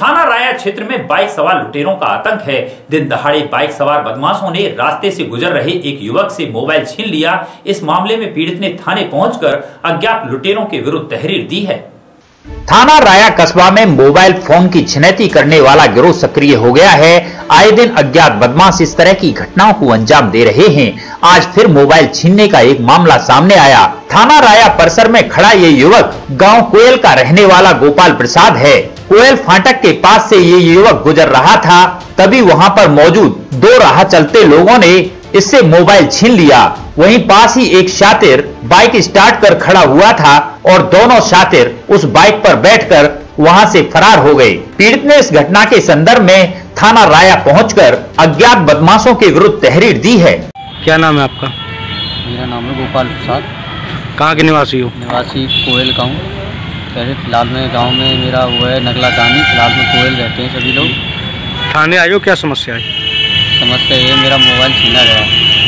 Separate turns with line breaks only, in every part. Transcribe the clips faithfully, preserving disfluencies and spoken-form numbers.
थाना राया क्षेत्र में बाइक सवार लुटेरों का आतंक है। दिन दहाड़े बाइक सवार बदमाशों ने रास्ते से गुजर रहे एक युवक से मोबाइल छीन लिया। इस मामले में पीड़ित ने थाने पहुंचकर अज्ञात लुटेरों के विरुद्ध तहरीर दी है।
थाना राया कस्बा में मोबाइल फोन की छिनैती करने वाला गिरोह सक्रिय हो गया है। आए दिन अज्ञात बदमाश इस तरह की घटनाओं को अंजाम दे रहे हैं। आज फिर मोबाइल छीनने का एक मामला सामने आया। थाना राया परिसर में खड़ा ये युवक गांव कोयल का रहने वाला गोपाल प्रसाद है। कोयल फाटक के पास से ये युवक गुजर रहा था, तभी वहां पर मौजूद दो राह चलते लोगों ने इससे मोबाइल छीन लिया। वहीं पास ही एक शातिर बाइक स्टार्ट कर खड़ा हुआ था और दोनों शातिर उस बाइक पर बैठकर वहां से फरार हो गए। पीड़ित ने इस घटना के संदर्भ में थाना राया पहुंचकर अज्ञात बदमाशों के विरुद्ध तहरीर दी है।
क्या नाम है आपका?
मेरा नाम है गोपाल प्रसाद।
कहाँ के निवासी हो?
निवासी कोयल का हूँ। पहले फिलहाल में गांव में मेरा वो है नगला दानी, फिलहाल में कोयल रहते हैं सभी लोग।
थाने आए हो, क्या समस्या है?
समस्या ये मेरा मोबाइल छीना गया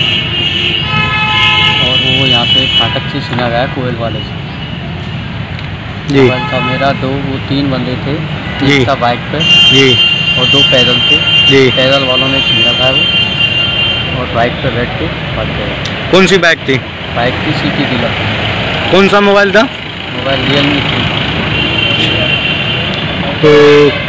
और वो यहाँ पे फाटक से छीना गया कोयल वाले से।
जी।
मोबाइल था मेरा, दो वो तीन बंदे थे, एक था बाइक पे
जी
और दो पैदल थे।
जी।
पैदल वालों ने छीना था वो और बाइक पे बैठ के भाग गया।
कौन सी बाइक थी?
बाइक की सीटी डीलर।
कौन सा मोबाइल था?
मोबाइल रियलमी थी।
तो